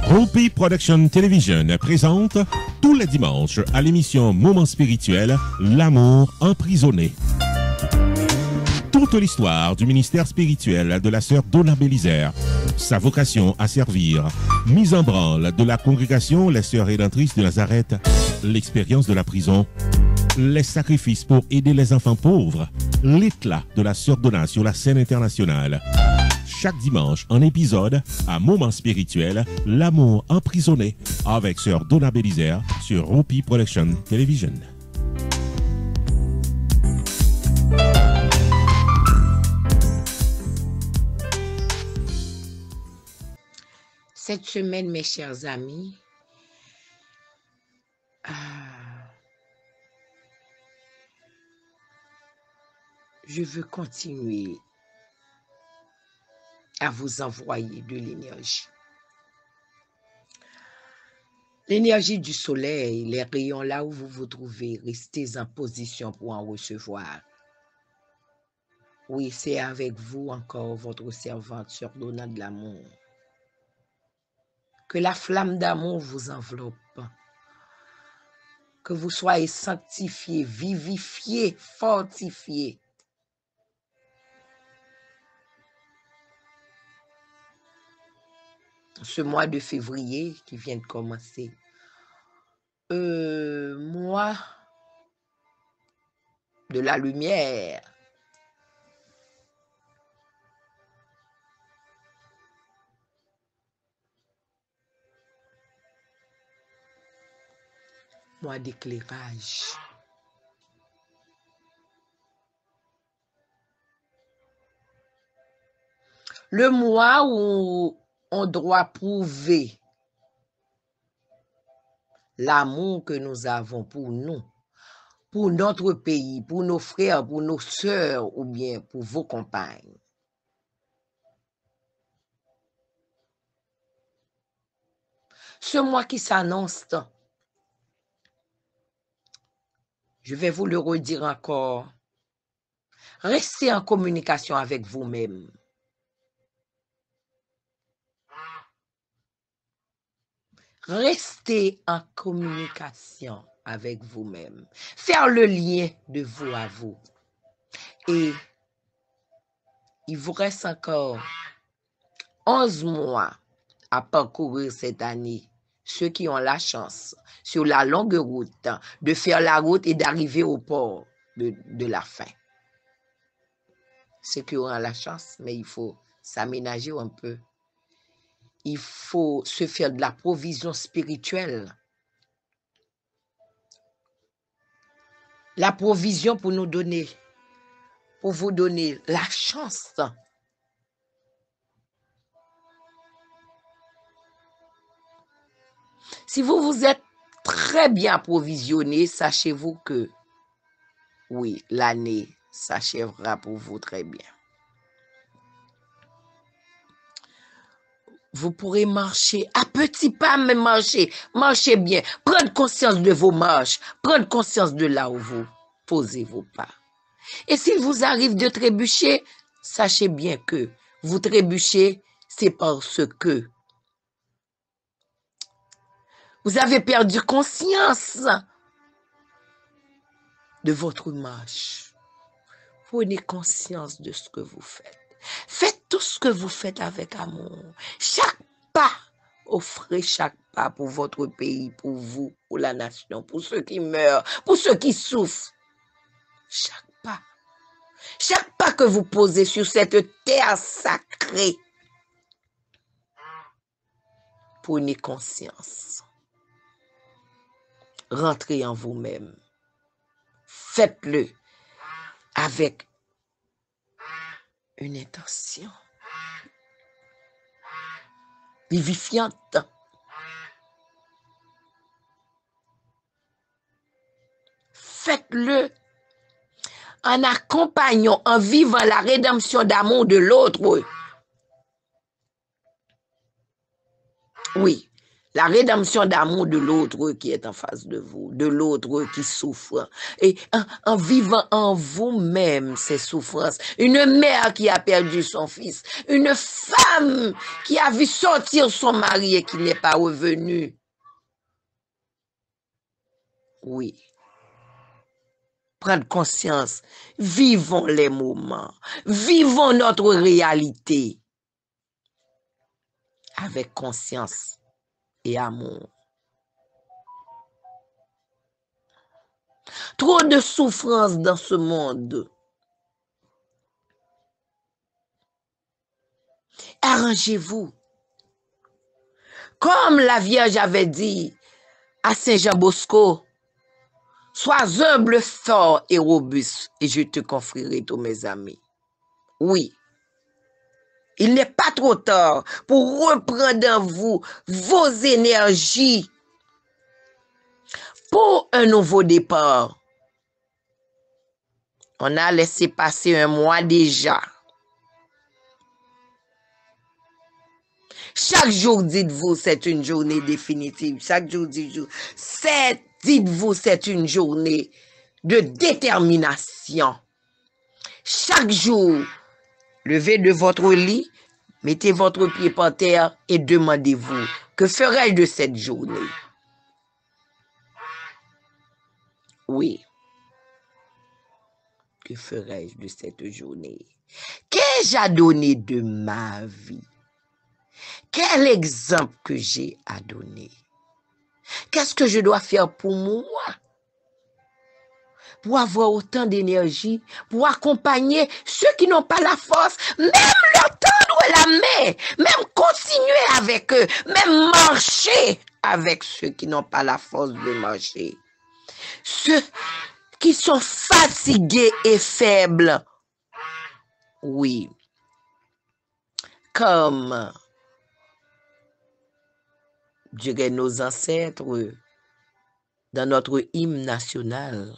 Hopi Production Television présente tous les dimanches à l'émission Moment spirituel, l'amour emprisonné. Toute l'histoire du ministère spirituel de la sœur Donna Bélisaire, sa vocation à servir, mise en branle de la congrégation Les Sœurs Rédemptrices de Nazareth, l'expérience de la prison, les sacrifices pour aider les enfants pauvres, l'éclat de la sœur Donna sur la scène internationale. Chaque dimanche, un épisode à Moment spirituel, l'amour emprisonné, avec sœur Donna Bélisaire sur Hopi Production Television. Cette semaine, mes chers amis, je veux continuer à vous envoyer de l'énergie. L'énergie du soleil, les rayons là où vous vous trouvez, restez en position pour en recevoir. Oui, c'est avec vous encore votre servante, sœur Donna de l'amour. Que la flamme d'amour vous enveloppe. Que vous soyez sanctifiés, vivifiés, fortifiés. Ce mois de février qui vient de commencer. Mois de la lumière. Mois d'éclairage. Le mois où on doit prouver l'amour que nous avons pour nous, pour notre pays, pour nos frères, pour nos sœurs ou bien pour vos compagnes. Ce mois qui s'annonce, je vais vous le redire encore, restez en communication avec vous-même. Restez en communication avec vous-même. Faire le lien de vous à vous. Et il vous reste encore 11 mois à parcourir cette année. Ceux qui ont la chance, sur la longue route, de faire la route et d'arriver au port de la fin. Ceux qui auront la chance, mais il faut s'aménager un peu. Il faut se faire de la provision spirituelle. La provision pour nous donner, pour vous donner la chance. Si vous êtes très bien approvisionné, sachez-vous que, oui, l'année s'achèvera pour vous très bien. Vous pourrez marcher à petits pas, mais marchez bien. Prenez conscience de vos marches. Prenez conscience de là où vous posez vos pas. Et s'il vous arrive de trébucher, sachez bien que vous trébuchez, c'est parce que vous avez perdu conscience de votre marche. Prenez conscience de ce que vous faites. Faites tout ce que vous faites avec amour. Chaque pas, offrez chaque pas pour votre pays, pour vous, pour la nation, pour ceux qui meurent, pour ceux qui souffrent. Chaque pas que vous posez sur cette terre sacrée, prenez conscience. Rentrez en vous-même. Faites-le avec une intention vivifiante. Faites-le en accompagnant, en vivant la rédemption d'amour de l'autre. Oui, La rédemption d'amour de l'autre qui est en face de vous, de l'autre qui souffre. Et en vivant en vous-même ces souffrances. Une mère qui a perdu son fils. Une femme qui a vu sortir son mari et qui n'est pas revenu. Oui. Prendre conscience. Vivons les moments. Vivons notre réalité. Avec conscience et amour. Trop de souffrance dans ce monde. Arrangez-vous. Comme la Vierge avait dit à Saint Jean Bosco, sois humble, fort et robuste, et je te confierai tous mes amis. Oui. Il n'est pas trop tard pour reprendre en vous vos énergies pour un nouveau départ. On a laissé passer un mois déjà. Chaque jour, dites-vous, c'est une journée définitive. Chaque jour, dites-vous, c'est une journée de détermination. Chaque jour, levez de votre lit, mettez votre pied par terre et demandez-vous, que ferai-je de cette journée? Oui. Que ferai-je de cette journée? Qu'ai-je à donner de ma vie? Quel exemple que j'ai à donner? Qu'est-ce que je dois faire pour moi? Pour avoir autant d'énergie, pour accompagner ceux qui n'ont pas la force, même leur tendre la main, même continuer avec eux, même marcher avec ceux qui n'ont pas la force de marcher. Ceux qui sont fatigués et faibles. Oui. Comme diraient nos ancêtres dans notre hymne national.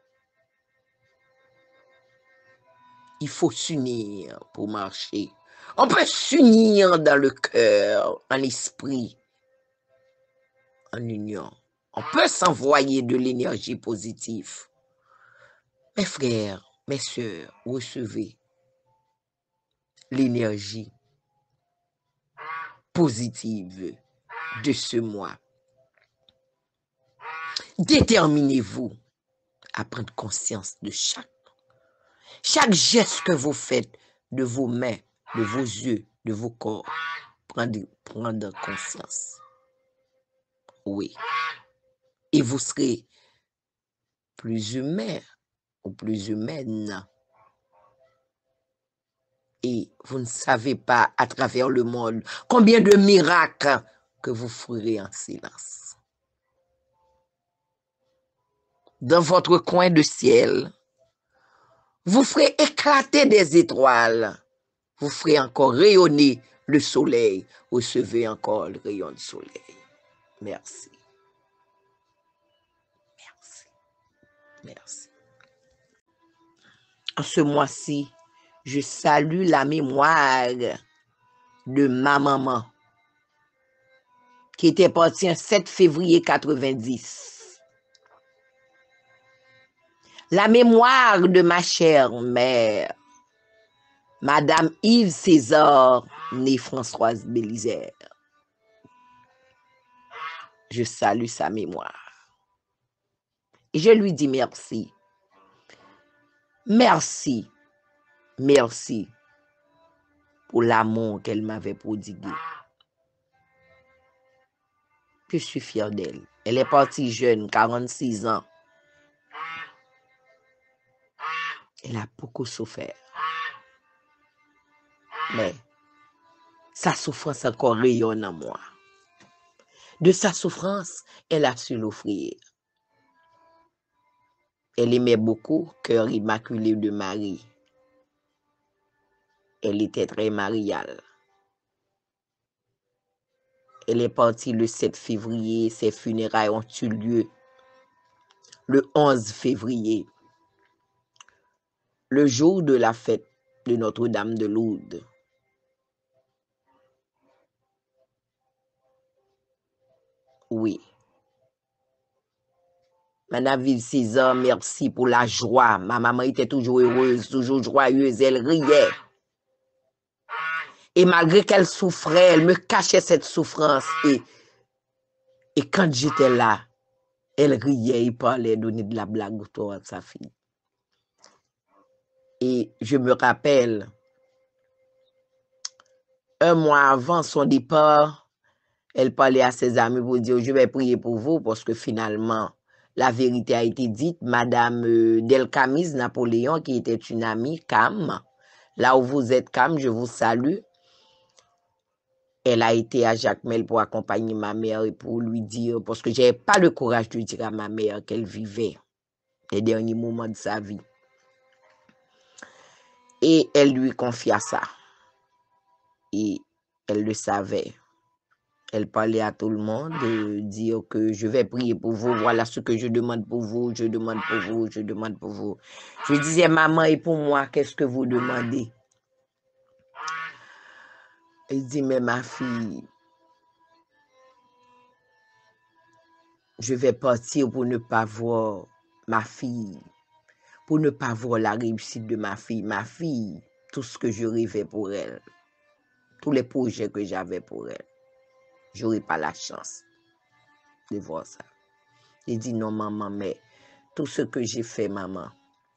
Il faut s'unir pour marcher. On peut s'unir dans le cœur, en l'esprit, en union. On peut s'envoyer de l'énergie positive. Mes frères, mes sœurs, recevez l'énergie positive de ce mois. Déterminez-vous à prendre conscience de chaque geste que vous faites, de vos mains, de vos yeux, de vos corps. Prendre conscience. Oui. Et vous serez plus humain ou plus humaine. Et vous ne savez pas à travers le monde combien de miracles que vous ferez en silence. Dans votre coin de ciel, vous ferez éclater des étoiles. Vous ferez encore rayonner le soleil. Recevez encore le rayon du soleil. Merci. Merci. Merci. En ce mois-ci, je salue la mémoire de ma maman qui était partie un 7 février 90. La mémoire de ma chère mère, Madame Yves César, née Françoise Bélisère. Je salue sa mémoire. Et je lui dis merci. Merci. Merci pour l'amour qu'elle m'avait prodigué. Je suis fière d'elle. Elle est partie jeune, 46 ans. Elle a beaucoup souffert. Mais sa souffrance encore rayonne en moi. De sa souffrance, elle a su l'offrir. Elle aimait beaucoup Cœur immaculé de Marie. Elle était très mariale. Elle est partie le 7 février. Ses funérailles ont eu lieu le 11 février. Le jour de la fête de Notre-Dame de Lourdes. Oui. Madame Vive César, merci pour la joie. Ma maman était toujours heureuse, toujours joyeuse, elle riait. Et malgré qu'elle souffrait, elle me cachait cette souffrance. Et quand j'étais là, elle riait, il parlait, donnait de la blague autour de sa fille. Et je me rappelle, un mois avant son départ, elle parlait à ses amis pour dire, je vais prier pour vous, parce que finalement, la vérité a été dite. Madame Delcamise Napoléon, qui était une amie, Cam, là où vous êtes, Cam, je vous salue. Elle a été à Jacmel pour accompagner ma mère et pour lui dire, parce que je n'avais pas le courage de dire à ma mère qu'elle vivait les derniers moments de sa vie. Et elle lui confia ça. Et elle le savait. Elle parlait à tout le monde, dire que je vais prier pour vous, voilà ce que je demande pour vous, je demande pour vous, je demande pour vous. Je disais, maman, et pour moi, qu'est-ce que vous demandez? Elle dit, mais ma fille, je vais partir pour ne pas voir ma fille, pour ne pas voir la réussite de ma fille. Ma fille, tout ce que je rêvais pour elle, tous les projets que j'avais pour elle, j'aurais pas la chance de voir ça. Il dit non maman, mais tout ce que j'ai fait maman,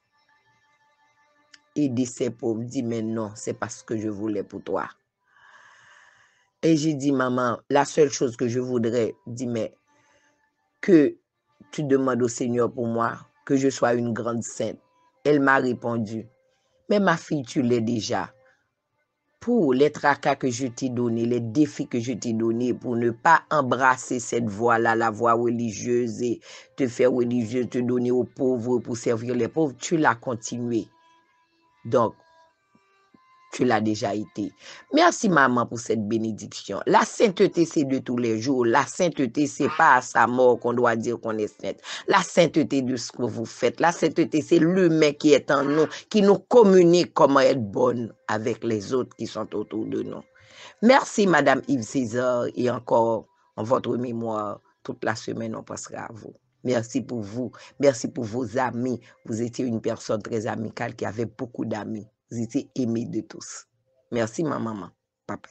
aider ces pauvres, dit mais non, c'est parce que je voulais pour toi. Et j'ai dit maman, la seule chose que je voudrais, dit mais que tu demandes au Seigneur pour moi, que je sois une grande sainte. Elle m'a répondu, mais ma fille, tu l'es déjà. Pour les tracas que je t'ai donnés, les défis que je t'ai donnés, pour ne pas embrasser cette voie-là, la voie religieuse, et te faire religieuse, te donner aux pauvres pour servir les pauvres, tu l'as continué. Donc, tu l'as déjà été. Merci maman pour cette bénédiction. La sainteté, c'est de tous les jours. La sainteté, c'est pas à sa mort qu'on doit dire qu'on est sainte. La sainteté de ce que vous faites. La sainteté, c'est l'humain qui est en nous, qui nous communique comment être bonne avec les autres qui sont autour de nous. Merci Madame Yves César et encore en votre mémoire, toute la semaine on passera à vous. Merci pour vous. Merci pour vos amis. Vous étiez une personne très amicale qui avait beaucoup d'amis. Vous étiez aimé de tous. Merci, ma maman. Papa.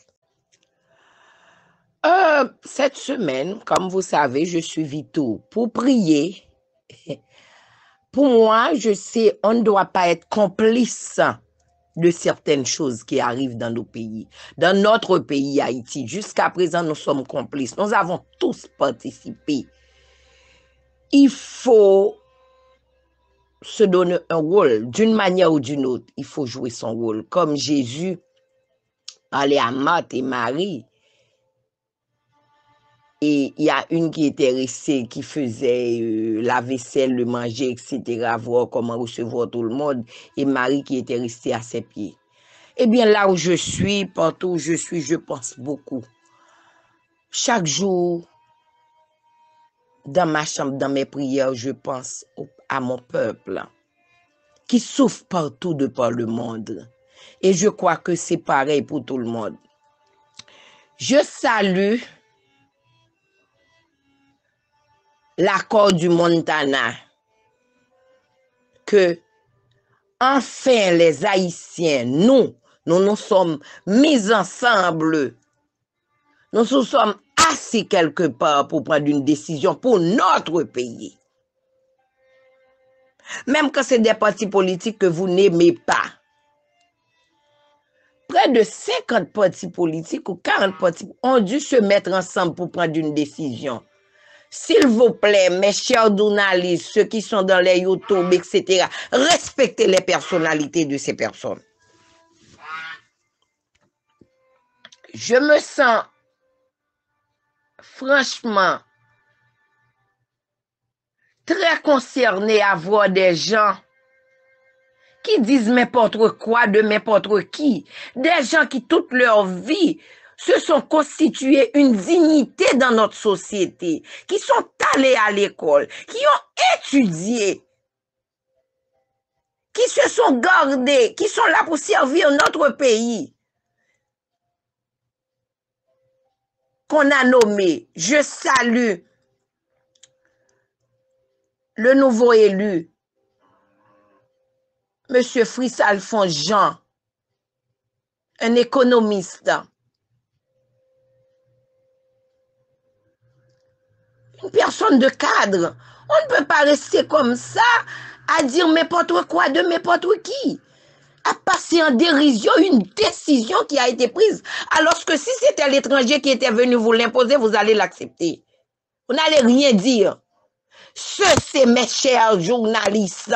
Cette semaine, comme vous savez, je suis Vito pour prier. Pour moi, je sais, on ne doit pas être complice de certaines choses qui arrivent dans nos pays. Dans notre pays, Haïti, jusqu'à présent, nous sommes complices. Nous avons tous participé. Il faut se donner un rôle, d'une manière ou d'une autre, il faut jouer son rôle. Comme Jésus allait à Marthe et Marie, et il y a une qui était restée, qui faisait la vaisselle, le manger, etc., voir comment recevoir tout le monde, et Marie qui était restée à ses pieds. Eh bien, là où je suis, partout où je suis, je pense beaucoup. Chaque jour, dans ma chambre, dans mes prières, je pense à mon peuple qui souffre partout de par le monde. Et je crois que c'est pareil pour tout le monde. Je salue l'accord du Montana que enfin les Haïtiens, nous sommes mis ensemble. Nous nous sommes assis quelque part pour prendre une décision pour notre pays. Même quand c'est des partis politiques que vous n'aimez pas. Près de 50 partis politiques ou 40 partis ont dû se mettre ensemble pour prendre une décision. S'il vous plaît, mes chers journalistes, ceux qui sont dans les YouTube, etc., respectez les personnalités de ces personnes. Je me sens franchement très concernée à voir des gens qui disent n'importe quoi de n'importe qui. Des gens qui toute leur vie se sont constitués une dignité dans notre société, qui sont allés à l'école, qui ont étudié, qui se sont gardés, qui sont là pour servir notre pays. qu'on a nommé. Je salue le nouveau élu, M. Fritz Alphonse Jean, un économiste. Une personne de cadre. On ne peut pas rester comme ça à dire n'importe quoi de n'importe qui. À passer en dérision une décision qui a été prise. Alors que si c'était l'étranger qui était venu vous l'imposer, vous allez l'accepter. Vous n'allez rien dire. C'est mes chers journalistes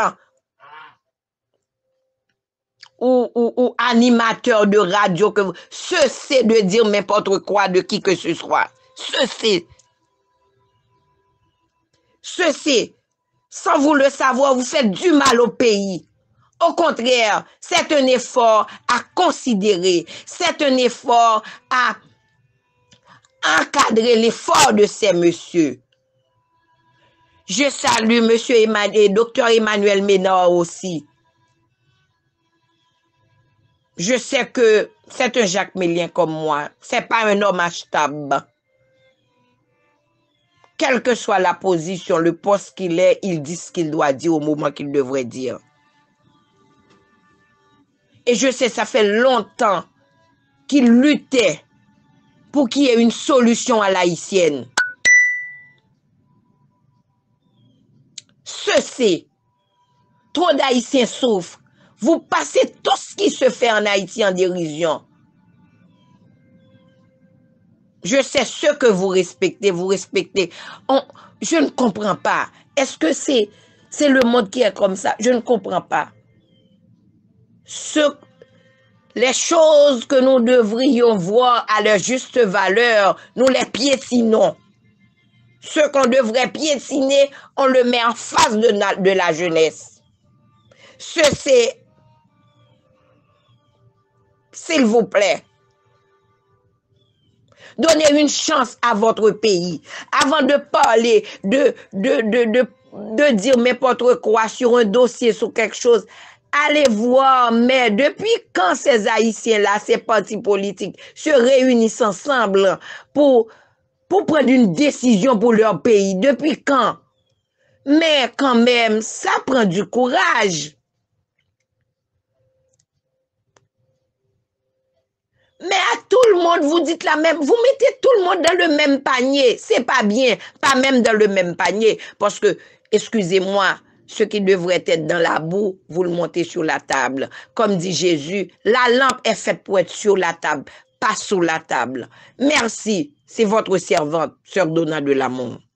ou animateurs de radio que vous... C'est de dire n'importe quoi de qui que ce soit. Ceci, sans vous le savoir, vous faites du mal au pays. Au contraire, c'est un effort à considérer. C'est un effort à encadrer l'effort de ces messieurs. Je salue monsieur Dr Emmanuel Ménard aussi. Je sais que c'est un Jacques Mélien comme moi. C'est pas un homme achetable. Quelle que soit la position, le poste qu'il est, il dit ce qu'il doit dire au moment qu'il devrait dire. Et je sais, ça fait longtemps qu'il luttait pour qu'il y ait une solution à l'haïtienne. Ceci, trop d'Haïtiens souffrent. Vous passez tout ce qui se fait en Haïti en dérision. Je sais ce que vous respectez, je ne comprends pas. Est-ce que c'est le monde qui est comme ça? Je ne comprends pas. Les choses que nous devrions voir à leur juste valeur, nous les piétinons. Ce qu'on devrait piétiner, on le met en face de la jeunesse. S'il vous plaît, donnez une chance à votre pays. Avant de parler, de dire n'importe quoi sur un dossier, sur quelque chose, allez voir, mais depuis quand ces Haïtiens-là, ces partis politiques, se réunissent ensemble pour prendre une décision pour leur pays? Depuis quand? Mais quand même, ça prend du courage. Mais à tout le monde, vous dites la même, vous mettez tout le monde dans le même panier. C'est pas bien, pas même dans le même panier. Parce que, excusez-moi, ce qui devrait être dans la boue, vous le montez sur la table. Comme dit Jésus, la lampe est faite pour être sur la table, pas sous la table. Merci, c'est votre servante, Sœur Donna de l'amour.